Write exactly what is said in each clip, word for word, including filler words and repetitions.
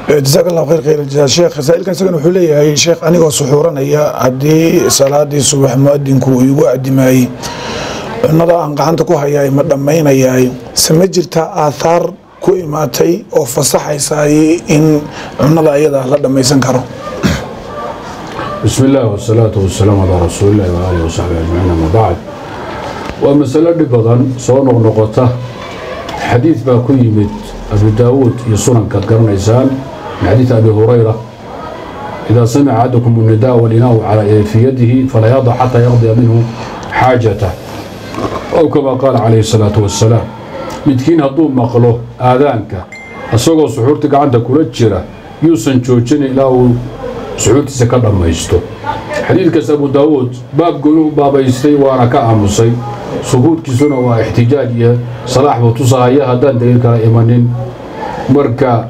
جزاك الله خير خير الجزاء شيخ سائل كان سكن وحولي هاي شيخ أنا وصحورنا يا عدي صلاة الصبح مؤذن كو يوعد ماي نضع عن قعنتكو هاي مدمين هاي سمجرتا آثار كو إماتي أو فصح يساي إن نضع يدا لدما يسنكرو. بسم الله والصلاة والسلام على رسول الله وآله وصحبه أجمعين. أما بعد ومسألة بدن صون نقطة حديث باكو يمد أبو داود يصنع كالقرن إنسان من حديث أبي هريرة إذا سمع أحدكم النداء والإناء على في يده فلا يضع حتى يقضي منه حاجته أو كما قال عليه الصلاة والسلام. متكين هدوم مقله آذانك أسوغو سحورتك عندك ولجرة يوسن جوجين إلى سعودي سكر ما يستو. حديث كاس أبو داود باب قلوب باب يستي وأنا كأمسي سقوط كسونا واحتجاجية صلاح بتصايا هذا دليل كإيمانين مركا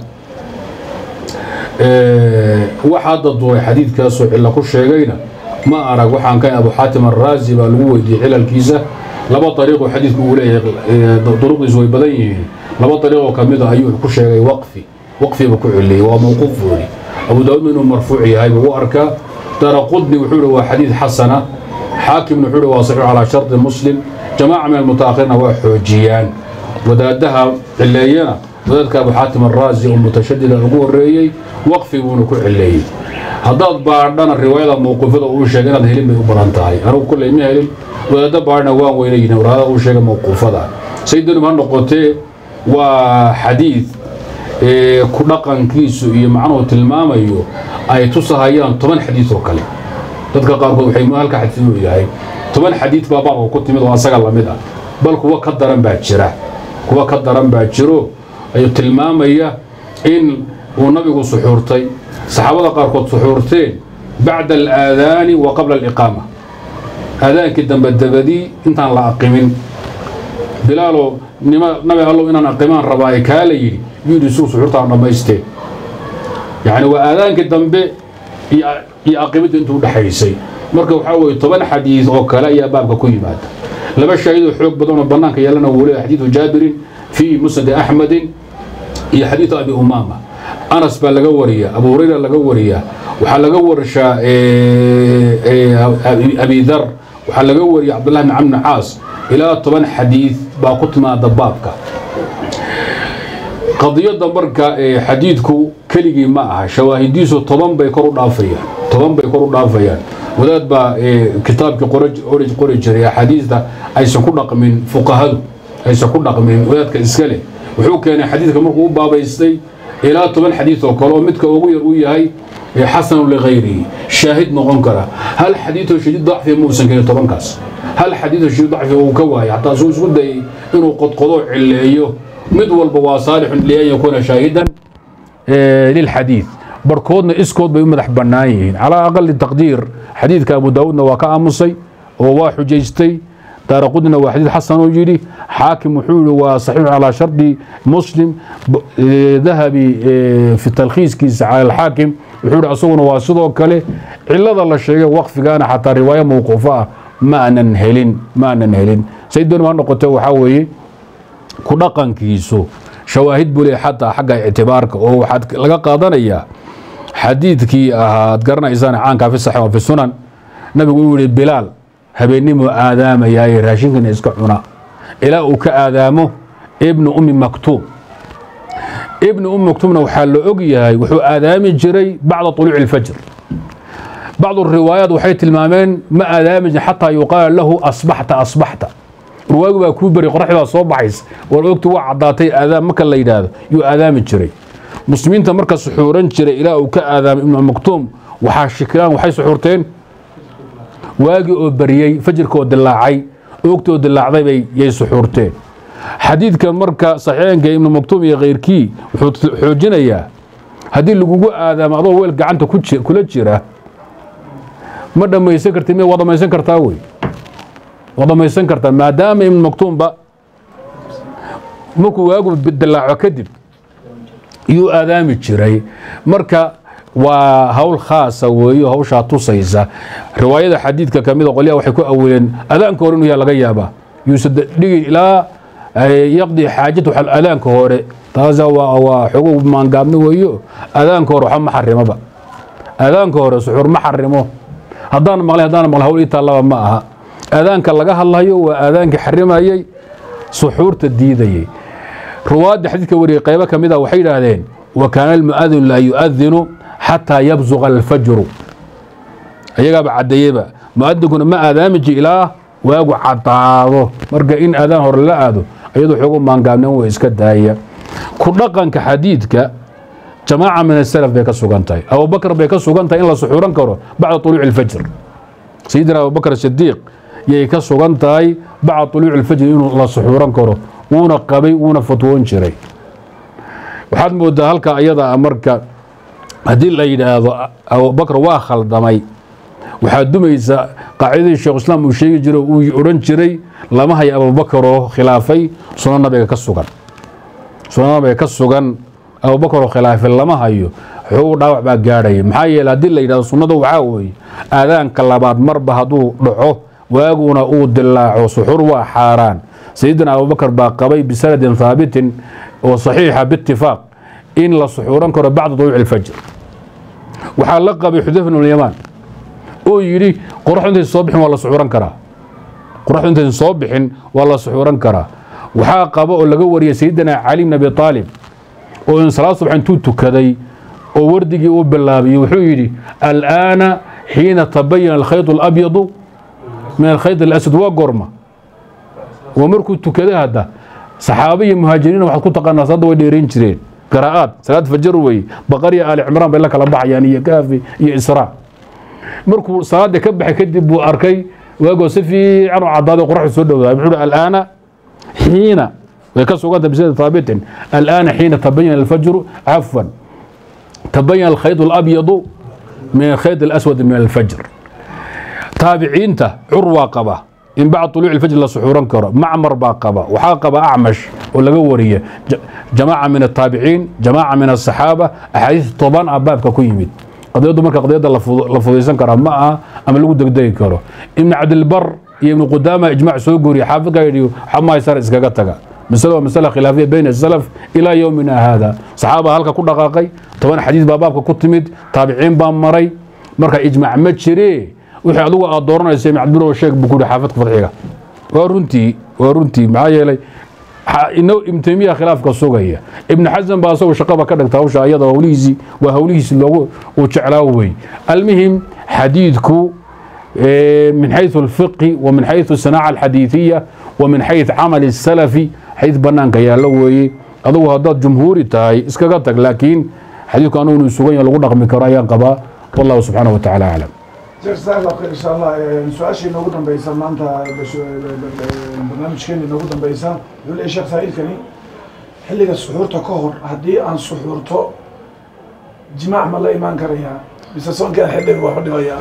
أه واحد الضوء حديث كاسو إلا كل شيء ما أرى وحن كان أبو حاتم الرازي بالوجه على الكيسة لما طريقه حديث بقوله طرق زوي بديه لما طريقه كمية أيوه كل شيء وقفي وقفي بكل وموقوف لي أبو داود منه مرفوعي هاي وأركا ترى قدني وحوله وحديث حسنة حاكم وحوله واصحه على شرط مسلم جماعة من المتأخرين وحجيان ودادها علينا ودادك أبو حاتم الرازي المتشدد الأبو الرئي وقفي ونكو علي هذا بعدنا الرواية الموقوفة وشجنا هلم ببرانتاي أنا كل يوم هلم وهذا بعدنا وان وينينا وهذا وشجنا موقوفة سيدنا من نقطة وحديث إيه كلقان كيسو يمعنو تلمام أيو أي تصهيان طبعا حديث وكله dadka qaarkood waxay maalka xadsiyo yahay toban xadiid baa baa ku timid waa sagal lamid ah bal kuwa ka daran baa jira kuwa ka daran baa jiro ay tilmaamaya in uu nabigu suxuurtay saxaabada qaarkood suxuurteen bacda al-aadaan wa qabla al-iqama aadaanki dambe dabadi intaan la aqimin bilaalo nima nabi allo inaan aqimaan rabaa ay kala yiri yiri suxuurta dhamaysteen yani waa aadaanki dambe iyo aqibada intuu dhaxaysay marka waxa way toban xadiis oo kale ayaa baabka ku yimaada laba shaahid oo xoog badan oo banaanka yeelana uu leeyahay xadiisu Jaabir fi Musnad Ahmad iyo xadiis Abi Umama Anas baa laga wariya Abu Hurayra laga wariya waxa laga warshaa ee Abi Dhar waxa laga wariya Abdullah ibn Amr Aas ila toban xadiis baa ku timaada baabka qadiyada marka xadiidku keligii ma aha shawaahidiisu toban bay kor u dhaafayaan toban bay kor u dhaafayaan wadaad baa kitaabka qoraj orij qorij jiray xadiisda aysan ku dhaqmin fuqahadu aysan ku dhaqmin wadaadka iska leh wuxuu keenay xadiidka markuu u baabaystay ilaa toban xadiis oo kale oo midka ugu yar uu yahay xasan li ghayri shaahid noqon kara hal xadiis oo shadid dhacfi muusan keenay toban kaas hal xadiis oo shadid dhacfi uu ka waayay hatta soo isku day inuu qodqodo cileeyo mid walba waa saalix lian yakuna shaahidan للحديث بركودنا اسكود بمدح بنايين على اقل تقدير حديث ابو داودنا وكامسي وواحد جيستي دارقدنا وحديث حسن وجيري حاكم وحول وصحيح على شرط مسلم ذهبي في التلخيص كيس على الحاكم وحول عصونا واسدو كله علا الله شيء وقف كان حتى روايه موقوفه ما ننهلين ما ننهلين سيدنا ما نقطه وحوي كدقن كيسو شواهد بولي حتى حق اعتبارك او waxaad laga qaadanaya xadiidkii ahaad garanaysan caanka fi sahih wa fi sunan nabigu uu yiri bilaal habeenimo aadaamaya ay raashinkan iska cuna ila uu ka aadaamo ibn ummi maktum ibn ummi maktumna waxa la og yahay wuxuu aadaami jiray bacda tuluuc al-fajr بعض الروايات waxay tilmaameen ma aadaami hatta yuqaal lahu asbahta asbahta ruwaag baa ku bari qorraxda soo baxays wal ogtu waa cadaatay aadaam marka la yiraahdo yu aadaami jiray muslimiinta marka suxuuran jiray ilaa uu ka aadaam ibn maktum waxa shikran waxay suxuurteen waagi oo bariyay fajrkoo dilaacay ogtoo dilaacday bay yay suxuurteen xadiidka marka saxiixanka ibn maktum iyo qeyrkii wuxuu xoojinayaa hadii lagu aadaam adoo weel gacanta ku kula jira ma dhamaysan kartid ma wada maysan kartaa way وضميسن كرتا ما دام ابن مكتوم با مكو واجب بالدلاعه كدب يو ادامي جيري marka waa hawl khaas ah weeyo hawsha tusaysa riwaayada xadiidka kamida qoliya waxay ku aweeyeen adaanka hore inuu laga yaaba yusad dhigi ila yaqdi xaajatu hal adaanka hore taasa waa xogo maangaabni weeyo aadaanka hore waxa ma xarimaba aadaanka hore suxuur ma xarimo haddaan maqlay haddaan maqlay hawl inta laba ma aha aadaanka laga hadlayo waa aadaanka xarimayay suxuurta diidayay ruwaad xadiidka wariyay qaybo kamid ah waxay yiraahdeen wa kana al mu'adhin la yu'adhinu hatta yabzugha al fajr ayaga ba cadeeyba mu'adhinkuna ma aadaamiji ilaa waagu cadaado marka in aadaan hore la aado ayadu xogo maangaabnan way iska daaya ku dhaqanka xadiidka jamaaca min as-salaf bay ka sugantahay Abu Bakr bay ka sugantahay in la suxuuran karo bacda tuluuc al-fajr sayyidina Abu Bakr as-Siddiq yay ka sugantahay bacda tuluuc al-fajr inuu la suxuuran karo wuuna qabay wuuna fatwoon jiray waxaad moodaa halka ayada marka hadii la yiraahdo Abu Bakr waa khaldamay waxaa dumaysa qaacidada Sheekh Islaam uu sheegi jiray uu oran jiray lama hay Abu Bakr oo khilaafay sunan nabiga ka sugan sunan nabiga ka sugan Abu Bakr oo khilaafay lama hayo wuxuu dhaawac baa gaaray maxaa yeelay hadii la yiraahdo sunnada waxa weey aadaanka labaad marba haduu dhaco waaguna uu dilaaco suxur waa xaaraan sayyidina Abu Bakr baa qabay bisanadin thaabitin oo saxiixa biittifaq in la suxuuran karo bacda tuluuc al-fajr waxa la qabay Xudayfa ibn al-Yaman oo yiri qorraxda soo bixin waa la suxuuran karaa qorraxda soo bixin waa la suxuuran karaa waxa qaba oo laga wariyay sayyidina Ali ibn Abi Talib oo in salaad subax intuu tukaday oo wardigii uu bilaabay wuxuu yiri al-aana hiina tabayyana al-khayt al-abyad min al-khayt al-aswad wa gorma ومركو تكده هذا صحابي مهاجرين وحد كنت قلنا صد وديرين جرين قراءات صلاة فجر وي بقرية آل عمران بيقول لك الأربعة يعني كافي يا إسراء مركو صلاة كبح كدب وأركي ويقول سفي عنو عضاد وقرح السود بيقول الآن حين ويكسوا قد بسيط ثابت الآن حين تبين الفجر عفوا تبين الخيط الأبيض من الخيط الأسود من الفجر تابعين عروة قبه إن بعد طلوع الفجر لا سحوران كرة معمر باقبة وحاقبة أعمش ولا قورية جماعة من التابعين جماعة من الصحابة أحاديث طبعا أباب كويميت قضية دمرك قضية لفظيسان كرة معها أما لو دق دق كرة ابن عبد البر ابن قدامة إجماع سوقوري حافظ قايريو حما يسار إسقاقتك مسألة مسألة خلافية بين السلف إلى يومنا هذا صحابة هلك كل دقائق طبعا حديث بابك كتمد تابعين بامري مركا إجماع متشري wixii adigu aad dooranayso macduro oo sheeg buku xaafadka fadxiga waa runtii waa runtii maxaa yeelay inoo imtimiya khilaafka sugaya ibn Hazm baa soo shaqaba ka dhigta hawsha ayada hawlihiisi waa hawlihiisi loogu oo jeclaa way almuhim hadithku من حيث الفقه ومن حيث الصناعة الحديثية ومن حيث عمل السلفي حيث بنانك يا لوي أضو هذا جمهوري تاي اسكغتك لكن حديث كانوا نسوغين لو دقمي كرايا قبا والله سبحانه وتعالى أعلم جزاك الله خير إن شاء الله سؤال شيء نقول دم بيسان ما أنت البرنامج كني نقول دم بيسان يقول إيش شخص سائل كني حلقة السحور تكهر هدي عن سحور تو جماع ما لا إيمان كريها بس سون كان حلقة واحد وياه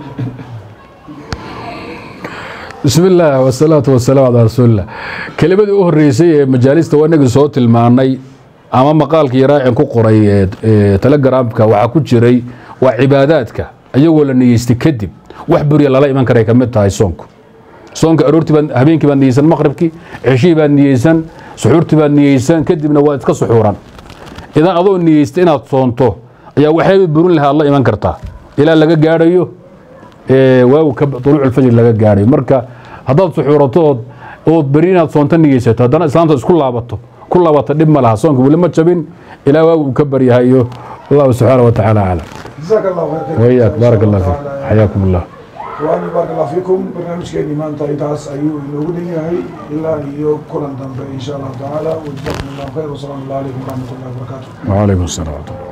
بسم الله والصلاة والسلام على رسول الله كلمة أوه الرئيسية مجالس توانق صوت المعني أمام مقال كيراعي كو قري تلقرامك وحكو جري وعباداتك أيقول أني يستكدب وحبري الله لا إيمان كريك متى هاي صونك صونك أرورتي بان هبينك بان نيسان مغربكي عشي بان نيسان سحورتي بان نيسان كدب نواتك سحورا إذا أظن نيستينا صونتو يا وحيب برون لها الله إيمان كرتا إلى لقى قاريو waaw ka طلوع الفجر laga gaaray marka hadaad suxuuratood oo bariinaad soontan niyeysato hadana islaamta isku laabato ku laabato dib ma laha soonka wali ma jabin ilaa waagu ka bariyahayo Allah subhanahu wa ta'ala ala جزاك الله خير وياك بارك الله فيك حياكم الله وأنا بارك الله فيكم برنامج كيني ما أنت إتاس أيوه نقول هاي إلا يو كلن دم إن شاء الله تعالى وجزاكم الله خير وسلام الله عليكم ورحمة الله وبركاته وعليكم السلام